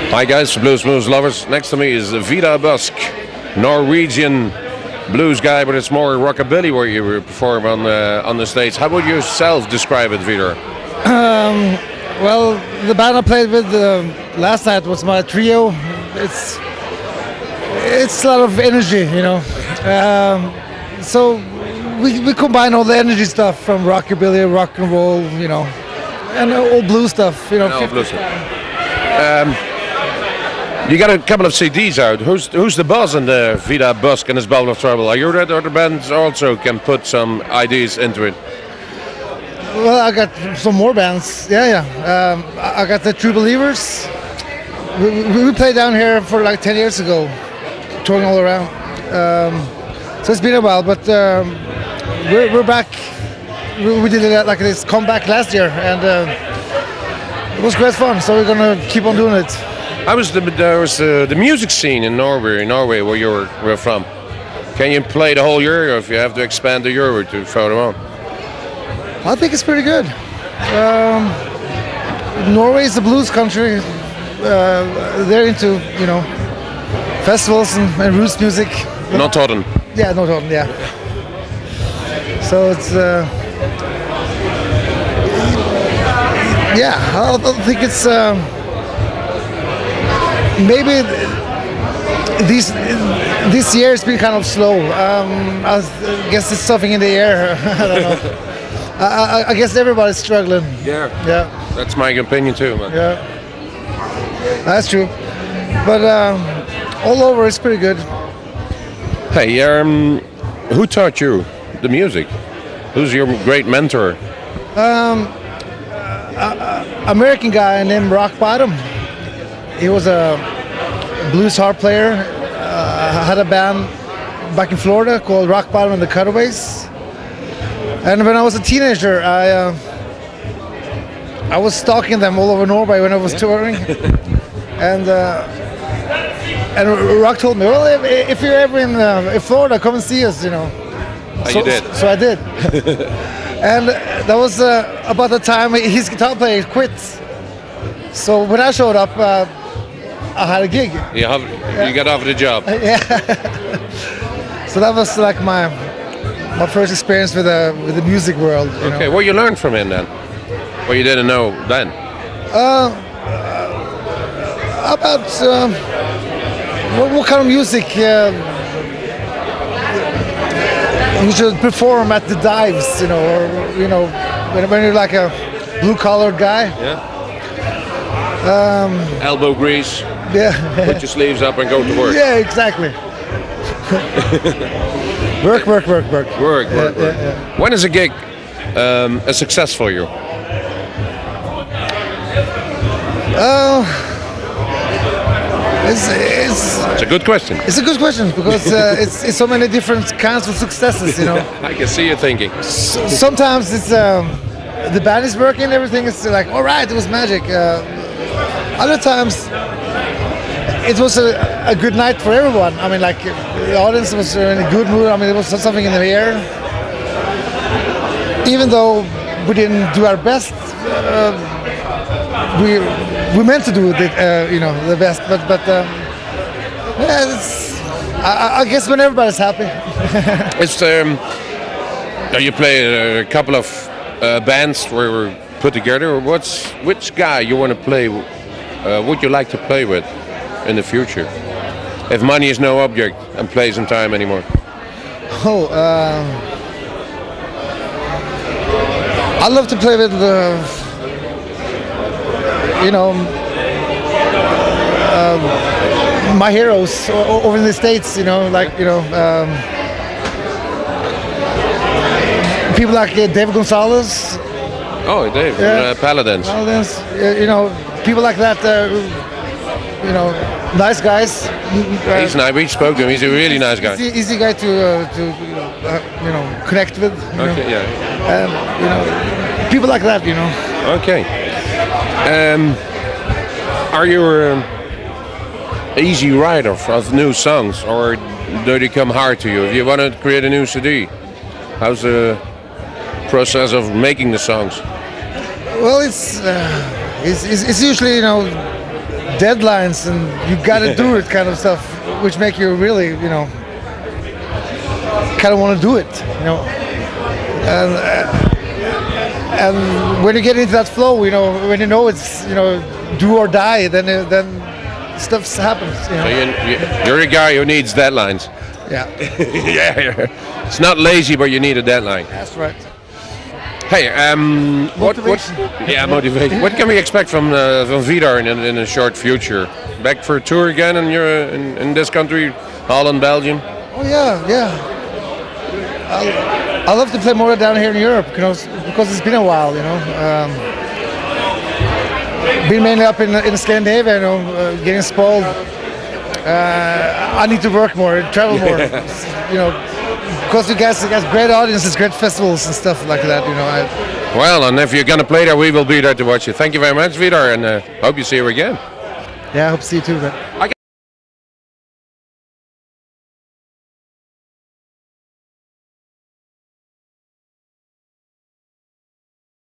Hi guys, Blues Moves lovers. Next to me is Vida Busk, Norwegian blues guy, but it's more rockabilly where you perform on the stage. How would you yourself describe it, Vida? Well, the band I played with last night was my trio. It's a lot of energy, you know. So we combine all the energy stuff from rockabilly, rock and roll, you know, and all blues stuff, you know. No, blues. You got a couple of CDs out. Who's the boss in the Vida Busk and his Bowl of Trouble? Are you that other bands also can put some ideas into it? Well, I got some more bands. Yeah. I got the True Believers. We played down here for like 10 years ago, touring all around. So it's been a while, but we're back. We did it like this comeback last year, and it was great fun. So we're gonna keep on doing it. How was the music scene in Norway where you were from? Can you play the whole year, or if you have to expand the year to further on? I think it's pretty good. Norway is a blues country. They're into, you know, festivals and roots music. Notodden. Yeah, Notodden, yeah. So it's I think it's maybe this year has been kind of slow. I guess it's something in the air. I don't know. I guess everybody's struggling. Yeah. That's my opinion too, man. Yeah, that's true. But all over, it's pretty good. Hey, who taught you the music? Who's your great mentor? American guy named Rock Bottom. He was a blues harp player. Had a band back in Florida called Rock Bottom and the Cutaways. And when I was a teenager, I was stalking them all over Norway when I was touring. And Rock told me, well, if you're ever in Florida, come and see us, you know. So you did. So I did. And that was about the time his guitar player quit. So when I showed up, I had a gig. You got offered a job. Yeah. So that was like my first experience with the music world. Okay, what you learned from him then? What you didn't know then? About what kind of music you should perform at the dives, you know, or you know, when you're like a blue-collared guy. Yeah. Elbow grease. Yeah. Put your sleeves up and go to work. Yeah, exactly. Work. Yeah. When is a gig a success for you? It's a good question. It's a good question because it's so many different kinds of successes, you know. I can see you thinking. Sometimes it's the band is working, everything is like, all right, it was magic. Other times it was a good night for everyone. I mean, like the audience was in a good mood. I mean, it was something in the air. Even though we didn't do our best, we meant to do the best. But yeah, I guess when everybody's happy. It's you play a couple of bands where we're put together. Which guy you want to play? Would you like to play with in the future, if money is no object and plays in time anymore? I love to play with my heroes over in the States, you know, like people like Dave Gonzalez. Oh, Dave, Paladins. Paladins, you know, people like that. You know, nice guys. He's nice. We spoke to him. He's a really nice guy. Easy guy to connect with. Okay, yeah. You know, people like that. You know. Okay. Are you an easy writer of new songs, or do they come hard to you? If you want to create a new CD, how's the process of making the songs? Well, it's usually, you know, deadlines and you got to do it kind of stuff, which make you really, kind of want to do it, and when you get into that flow, when it's do or die, then stuff happens. So you're a guy who needs deadlines. Yeah. Yeah. It's not lazy, but you need a deadline. That's right. Hey, Motivation. Motivation. What can we expect from Vidar in a short future? Back for a tour again in this country, Holland, Belgium? Oh yeah. I love to play more down here in Europe, because it's been a while, Been mainly up in Scandinavia, getting spoiled. I need to work more, travel more, because you guys have great audiences, great festivals and stuff like that, Well, and if you're going to play there, we will be there to watch you. Thank you very much, Vidar, and hope you see you again. Yeah, I hope to see you too, man.